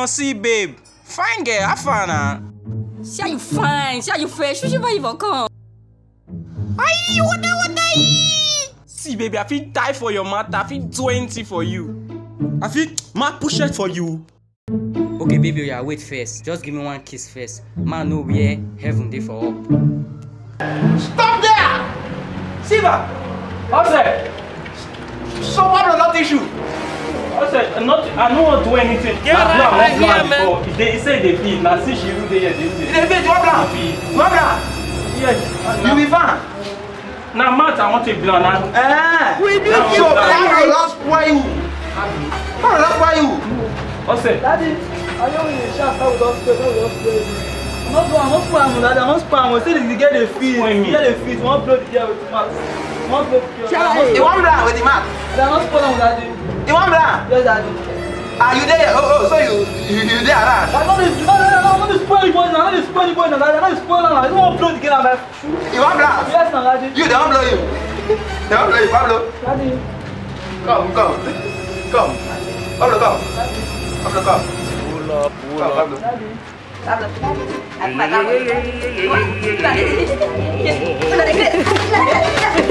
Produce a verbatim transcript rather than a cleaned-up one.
on, see, babe. Fine girl, have fun, huh? See how you fine, see how you fresh. You should even come. Aye, what the, what the? See, baby, I feel die for your matter. I feel twenty for you. I feel mad push it for you. Okay, baby, yeah, wait first. Just give me one kiss first. Man, know where heaven dey for up. Stop there! Siva! What's that? Someone will not issue. What's that? Not, I don't want to do anything. Yeah, nah, right, nah, right, yeah, man. He, they, he said they feed. Now, see, she do there. They feed, what blah? What blah? Yes. You be fine. Now, Matt, I want to be on that. Eh? We do. So, how will that spoil you? How will that spoil you? What's that? Daddy, I know when you shout, how we don't spray, how we don't spray. I'm not going, I'm not spray, Daddy, I'm not spray. I'm say they get the feed, you get the feed, one blow the girl with the mat. One blow the girl. You want blah with the mat? They're not spoiling, Daddy. You want blah? Yes, Daddy. Are you there? Oh, oh, so you, you, you there around? I know this, no, no, no, I'm not the spoiling boy now, I'm not the spoiling boy now, Daddy, I'm not the spoiling now. I don't want to blow the girl, man. You want blah? Yes, now, Daddy. You, they won't blow you. They won't blow you, Pablo. Daddy. Come, come. Come. Pablo, come. Pablo, come. Pull up, pull Come, up. Pablo. Daddy. Pablo, Pablo.